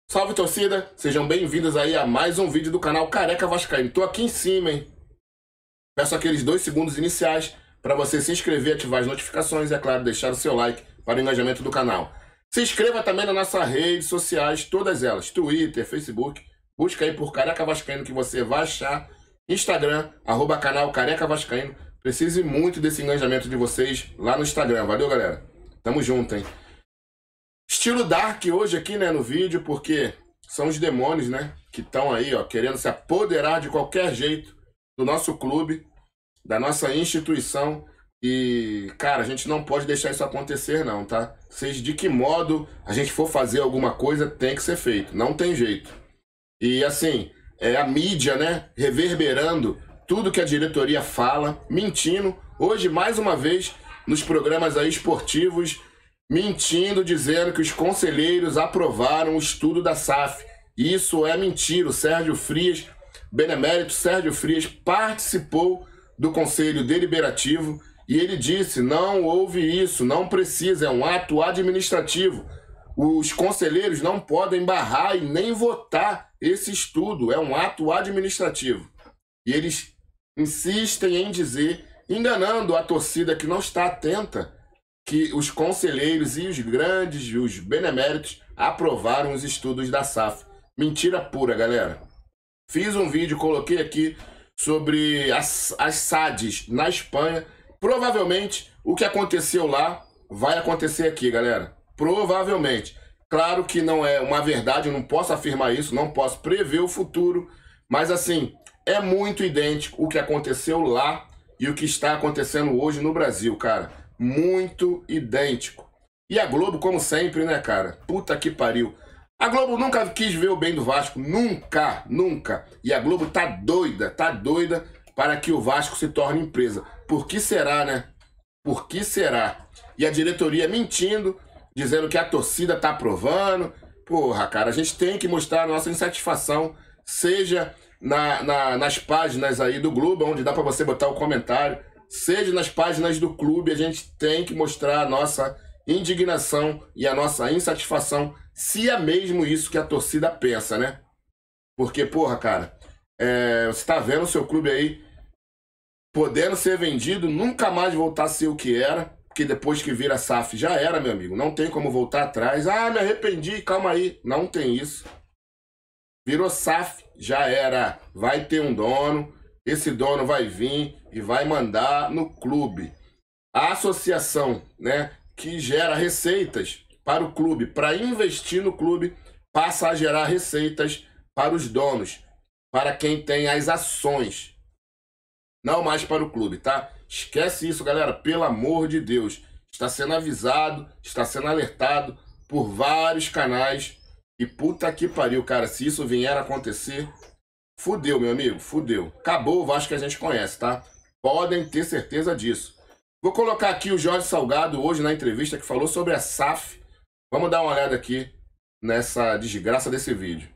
Salve, torcida! Sejam bem-vindos aí a mais um vídeo do canal Careca Vascaíno. Tô aqui em cima, hein? Peço aqueles 2 segundos iniciais para você se inscrever, ativar as notificações e, é claro, deixar o seu like para o engajamento do canal. Se inscreva também nas nossas redes sociais, todas elas, Twitter, Facebook. Busca aí por Careca Vascaíno que você vai achar. Instagram, @canal Careca Vascaíno. Preciso muito desse engajamento de vocês lá no Instagram. Valeu, galera? Tamo junto, hein? Estilo Dark hoje aqui, né, no vídeo, porque são os demônios, né, que estão aí, ó, querendo se apoderar de qualquer jeito do nosso clube, da nossa instituição. E, cara, a gente não pode deixar isso acontecer, não, tá? Seja de que modo a gente for fazer alguma coisa, tem que ser feito, não tem jeito. E, assim, a mídia, né, reverberando tudo que a diretoria fala, mentindo. Hoje, mais uma vez, nos programas aí esportivos, mentindo, dizendo que os conselheiros aprovaram o estudo da SAF. Isso é mentira. O Sérgio Frias, benemérito Sérgio Frias, participou do Conselho Deliberativo e ele disse: não houve isso, não precisa, é um ato administrativo. Os conselheiros não podem barrar e nem votar esse estudo, é um ato administrativo. E eles insistem em dizer, enganando a torcida que não está atenta, que os conselheiros e os grandes, os beneméritos, aprovaram os estudos da SAF. Mentira pura, galera. Fiz um vídeo, coloquei aqui sobre as SADs na Espanha. Provavelmente, o que aconteceu lá vai acontecer aqui, galera. Provavelmente. Claro que não é uma verdade, eu não posso afirmar isso, não posso prever o futuro, mas assim, é muito idêntico o que aconteceu lá e o que está acontecendo hoje no Brasil, cara. Muito idêntico. E a Globo, como sempre, né, cara? Puta que pariu. A Globo nunca quis ver o bem do Vasco. Nunca, nunca. E a Globo tá doida para que o Vasco se torne empresa. Por que será, né? Por que será? E a diretoria mentindo, dizendo que a torcida tá aprovando. Porra, cara, a gente tem que mostrar a nossa insatisfação, seja nas páginas aí do Globo, onde dá para você botar o comentário, seja nas páginas do clube. A gente tem que mostrar a nossa indignação e a nossa insatisfação, se é mesmo isso que a torcida pensa, né? Porque, porra, cara, você tá vendo o seu clube aí podendo ser vendido, nunca mais voltar a ser o que era, porque depois que vira SAF já era, meu amigo. Não tem como voltar atrás. Ah, me arrependi, calma aí. Não tem isso. Virou SAF, já era. Vai ter um dono. Esse dono vai vir e vai mandar no clube. A associação, né, que gera receitas para o clube, para investir no clube, passa a gerar receitas para os donos, para quem tem as ações. Não mais para o clube, tá? Esquece isso, galera, pelo amor de Deus. Está sendo avisado, está sendo alertado por vários canais. E puta que pariu, cara, se isso vier a acontecer, fudeu, meu amigo, fudeu. Acabou o Vasco que a gente conhece, tá? Podem ter certeza disso. Vou colocar aqui o Jorge Salgado hoje na entrevista que falou sobre a SAF. Vamos dar uma olhada aqui nessa desgraça desse vídeo.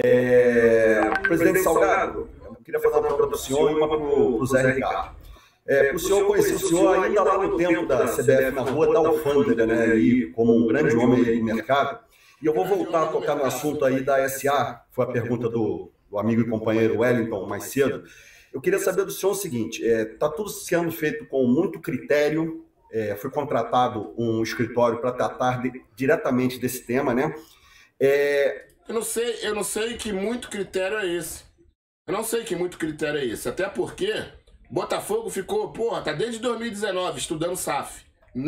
Presidente Salgado, eu queria fazer uma pergunta para o senhor e uma para o Zé Ricardo. O senhor conheceu o senhor ainda lá no tempo da CBF, na rua da Alfândega, né, aí, como um grande homem de mercado. E eu vou voltar a tocar no assunto aí da SA, foi a pergunta do amigo e companheiro Wellington mais cedo. Eu queria saber do senhor o seguinte: está tudo sendo feito com muito critério, foi contratado um escritório para tratar diretamente desse tema, né? Eu não sei que muito critério é esse. Eu não sei que muito critério é esse. Até porque Botafogo ficou, porra, tá desde 2019 estudando SAF.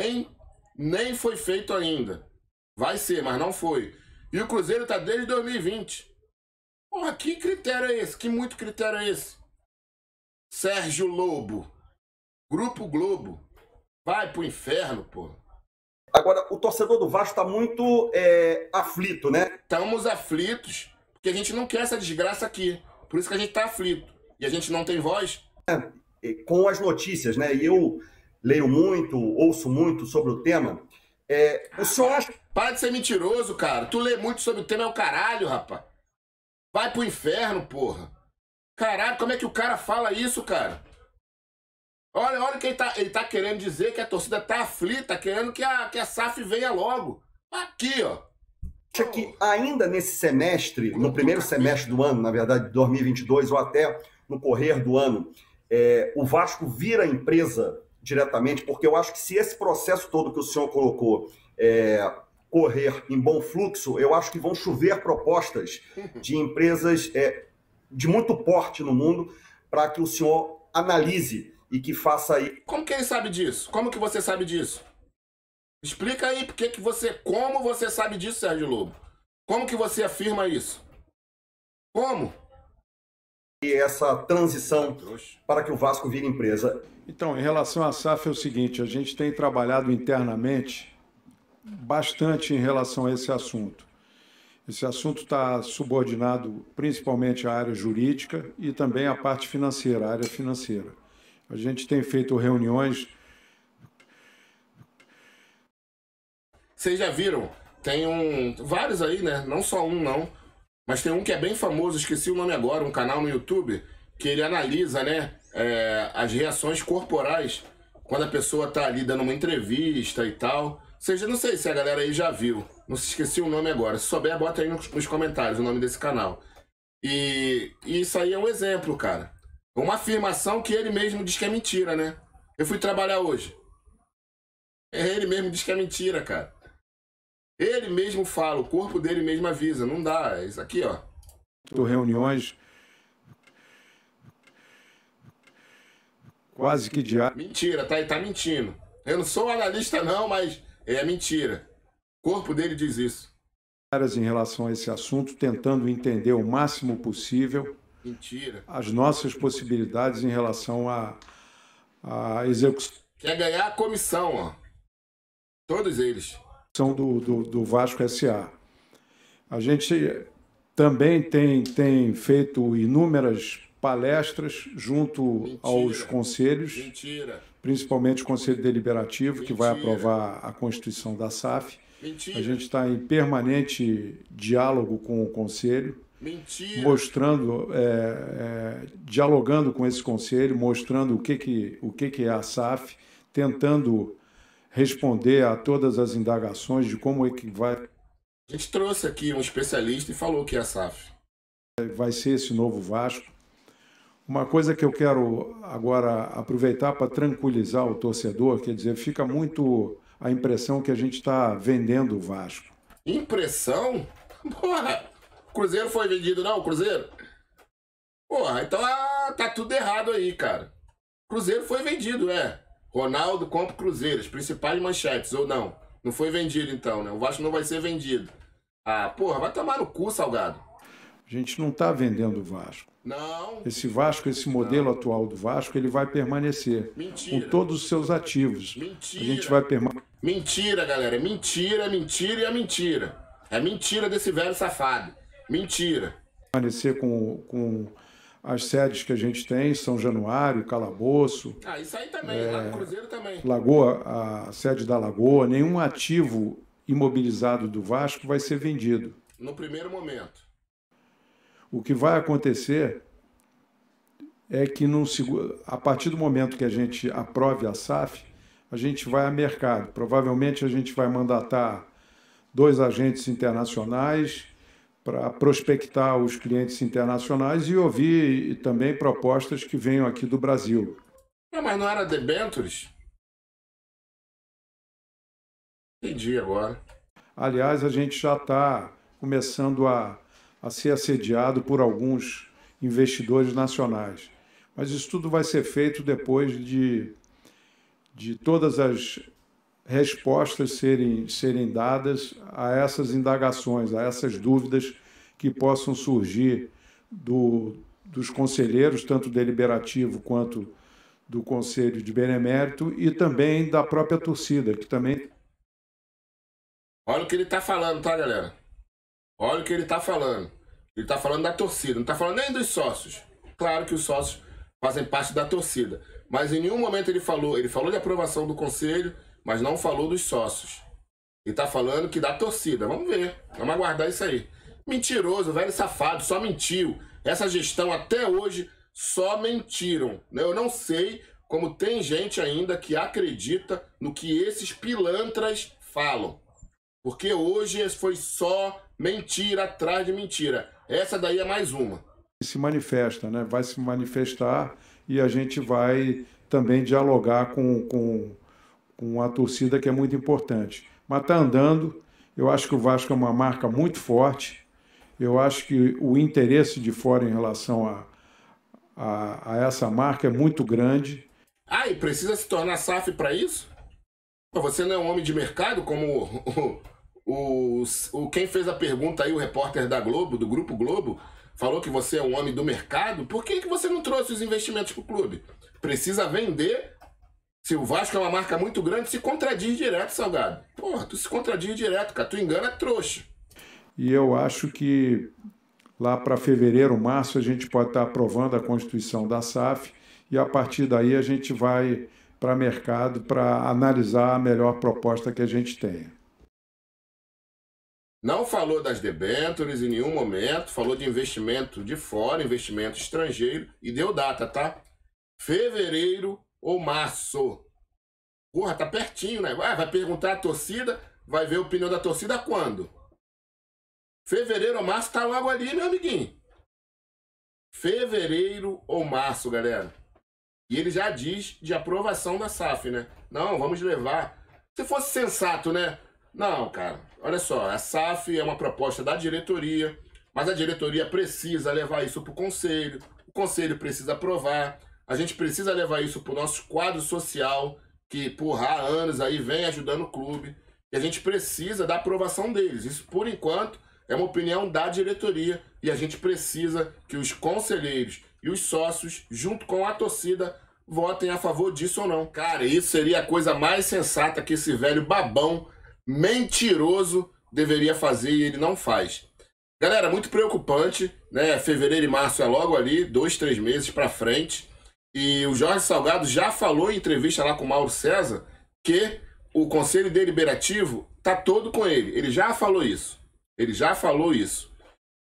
Nem foi feito ainda. Vai ser, mas não foi. E o Cruzeiro tá desde 2020. Porra, que critério é esse? Que muito critério é esse? Sérgio Lobo, Grupo Globo, vai pro inferno, porra. Agora, o torcedor do Vasco está muito aflito, né? Estamos aflitos, porque a gente não quer essa desgraça aqui. Por isso que a gente está aflito. E a gente não tem voz. Com as notícias, né? E eu leio muito, ouço muito sobre o tema. O senhor acha... Para de ser mentiroso, cara. Tu lê muito sobre o tema, é o caralho, rapaz. Vai pro inferno, porra. Caralho, como é que o cara fala isso, cara? Olha o que ele tá querendo dizer, que a torcida tá aflita, querendo que a SAF venha logo. Aqui, ó. Acha que ainda nesse semestre, no primeiro semestre do ano, na verdade, 2022, ou até no correr do ano, o Vasco vira empresa diretamente? Porque eu acho que se esse processo todo que o senhor colocou correr em bom fluxo, eu acho que vão chover propostas de empresas de muito porte no mundo para que o senhor analise e que faça aí. Como que ele sabe disso? Como que você sabe disso? Explica aí como você sabe disso, Sérgio Lobo. Como que você afirma isso? Como? E essa transição para que o Vasco vire empresa. Então, em relação à SAF é o seguinte, a gente tem trabalhado internamente bastante em relação a esse assunto. Esse assunto está subordinado principalmente à área jurídica e também à parte financeira, à área financeira. A gente tem feito reuniões. Vocês já viram? Tem vários aí, né? Não só um, não. Mas tem um que é bem famoso, esqueci o nome agora, um canal no YouTube, que ele analisa, né, as reações corporais quando a pessoa tá ali dando uma entrevista e tal. Seja, não sei se a galera aí já viu. Não se esqueci o nome agora. Se souber, bota aí nos comentários o nome desse canal. E isso aí é um exemplo, cara. Uma afirmação que ele mesmo diz que é mentira, né? Eu fui trabalhar hoje. Ele mesmo diz que é mentira, cara. Ele mesmo fala, o corpo dele mesmo avisa. Não dá, é isso aqui, ó. Reuniões quase que diárias. Mentira, tá mentindo. Eu não sou analista não, mas é mentira. O corpo dele diz isso. Em relação a esse assunto, tentando entender o máximo possível as nossas possibilidades em relação à execução. Quer ganhar a comissão, ó. Todos eles. Do Vasco S.A. A gente também tem feito inúmeras palestras junto aos conselhos, principalmente o Conselho Deliberativo, que vai aprovar a Constituição da SAF. A gente está em permanente diálogo com o Conselho, mostrando, dialogando com esse Conselho, mostrando o que é a SAF, tentando responder a todas as indagações de como é que vai. A gente trouxe aqui um especialista e falou que é a SAF. Vai ser esse novo Vasco. Uma coisa que eu quero agora aproveitar para tranquilizar o torcedor, quer dizer, fica muito a impressão que a gente está vendendo o Vasco. Impressão? Porra, o Cruzeiro foi vendido não, o Cruzeiro? Porra, então tá tudo errado aí, cara. O Cruzeiro foi vendido, Ronaldo compra o Cruzeiro, as principais manchetes, ou não? Não foi vendido então, né? O Vasco não vai ser vendido. Ah, porra, vai tomar no cu, Salgado. A gente não está vendendo o Vasco. Não. Esse Vasco, esse modelo atual do Vasco, ele vai permanecer. Mentira. Com todos os seus ativos. Mentira. A gente vai permanecer. Mentira, galera. Mentira, mentira e é mentira. É mentira desse velho safado. Mentira. Permanecer com as sedes que a gente tem, São Januário, Calabouço. Ah, isso aí também, lá no Cruzeiro também. Lagoa, a sede da Lagoa, nenhum ativo imobilizado do Vasco vai ser vendido. No primeiro momento. O que vai acontecer é que a partir do momento que a gente aprove a SAF, a gente vai a mercado. Provavelmente a gente vai mandatar 2 agentes internacionais para prospectar os clientes internacionais e ouvir também propostas que venham aqui do Brasil. Mas não era debentures? Entendi agora. Aliás, a gente já está começando a ser assediado por alguns investidores nacionais. Mas isso tudo vai ser feito depois de todas as respostas serem dadas a essas indagações, a essas dúvidas que possam surgir dos conselheiros, tanto deliberativo quanto do Conselho de Benemérito, e também da própria torcida, que também... Olha o que ele está falando, tá, galera? Olha o que ele está falando. Ele está falando da torcida, não está falando nem dos sócios. Claro que os sócios fazem parte da torcida. Mas em nenhum momento ele falou de aprovação do conselho, mas não falou dos sócios. Ele está falando que da torcida. Vamos ver, vamos aguardar isso aí. Mentiroso, velho safado, só mentiu. Essa gestão até hoje só mentiram. Eu não sei como tem gente ainda que acredita no que esses pilantras falam. Porque hoje foi só mentira atrás de mentira. Essa daí é mais uma. Se manifesta, né? Vai se manifestar e a gente vai também dialogar com a torcida, que é muito importante. Mas está andando. Eu acho que o Vasco é uma marca muito forte. Eu acho que o interesse de fora em relação a essa marca é muito grande. Ah, e precisa se tornar SAF para isso? Você não é um homem de mercado, como quem fez a pergunta aí, o repórter da Globo, do Grupo Globo, falou que você é um homem do mercado. Por que você não trouxe os investimentos para o clube? Precisa vender. Se o Vasco é uma marca muito grande, se contradiz direto, Salgado. Porra, tu se contradiz direto, cara. Tu engana trouxa. E eu acho que lá para fevereiro, março, a gente pode estar aprovando a Constituição da SAF e a partir daí a gente vai para mercado para analisar a melhor proposta que a gente tenha. Não falou das debêntures em nenhum momento, falou de investimento de fora, investimento estrangeiro e deu data, tá? Fevereiro ou março. Porra, tá pertinho, né? Vai perguntar a torcida, vai ver a opinião da torcida quando? Fevereiro ou março tá logo ali, meu amiguinho. Fevereiro ou março, galera. E ele já diz de aprovação da SAF, né? Não, vamos levar. Se fosse sensato, né? Não, cara. Olha só, a SAF é uma proposta da diretoria, mas a diretoria precisa levar isso pro conselho. O conselho precisa aprovar. A gente precisa levar isso pro nosso quadro social, que, porra, há anos aí vem ajudando o clube. E a gente precisa da aprovação deles. Isso, por enquanto, é uma opinião da diretoria e a gente precisa que os conselheiros e os sócios, junto com a torcida, votem a favor disso ou não. Cara, isso seria a coisa mais sensata que esse velho babão mentiroso deveria fazer e ele não faz. Galera, muito preocupante, né? Fevereiro e março é logo ali, 2, 3 meses pra frente. E o Jorge Salgado já falou em entrevista lá com o Mauro César que o Conselho Deliberativo tá todo com ele. Ele já falou isso. Ele já falou isso.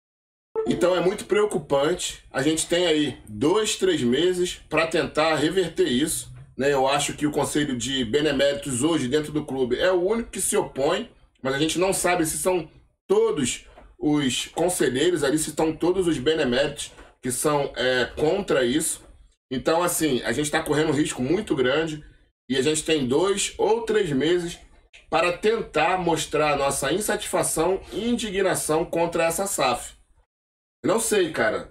Então é muito preocupante. A gente tem aí 2, 3 meses para tentar reverter isso, né? Eu acho que o Conselho de Beneméritos hoje dentro do clube é o único que se opõe, mas a gente não sabe se são todos os conselheiros ali, se estão todos os beneméritos que são contra isso. Então, assim, a gente está correndo um risco muito grande e a gente tem 2 ou 3 meses para tentar mostrar a nossa insatisfação e indignação contra essa SAF. Eu não sei, cara,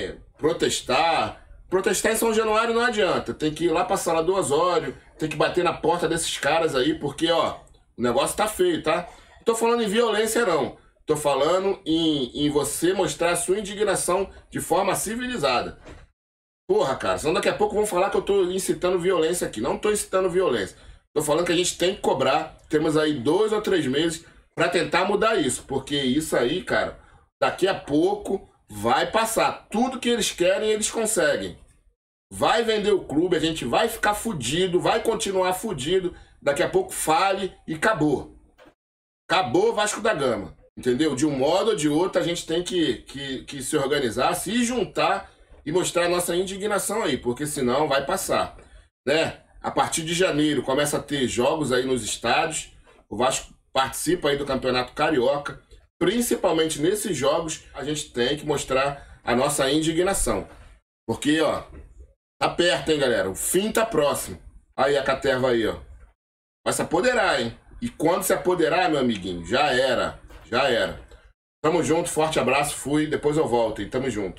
protestar em São Januário não adianta, tem que ir lá pra Sala do Osório, tem que bater na porta desses caras aí, porque, ó, o negócio tá feio, tá? Não tô falando em violência, não. Tô falando em você mostrar a sua indignação de forma civilizada. Porra, cara, senão daqui a pouco vão falar que eu tô incitando violência aqui. Não tô incitando violência. Tô falando que a gente tem que cobrar. Temos aí 2 ou 3 meses pra tentar mudar isso. Porque isso aí, cara, daqui a pouco vai passar. Tudo que eles querem, eles conseguem. Vai vender o clube, a gente vai ficar fudido, vai continuar fudido. Daqui a pouco fale e acabou. Acabou Vasco da Gama. Entendeu? De um modo ou de outro, a gente tem que se organizar, se juntar e mostrar a nossa indignação aí, porque senão vai passar, né? A partir de janeiro começa a ter jogos aí nos estádios, o Vasco participa aí do Campeonato Carioca, principalmente nesses jogos a gente tem que mostrar a nossa indignação, porque, ó, tá perto, hein, galera? O fim tá próximo. Aí a caterva aí, ó, vai se apoderar, hein? E quando se apoderar, meu amiguinho, já era, já era. Tamo junto, forte abraço, fui, depois eu volto, hein? Tamo junto.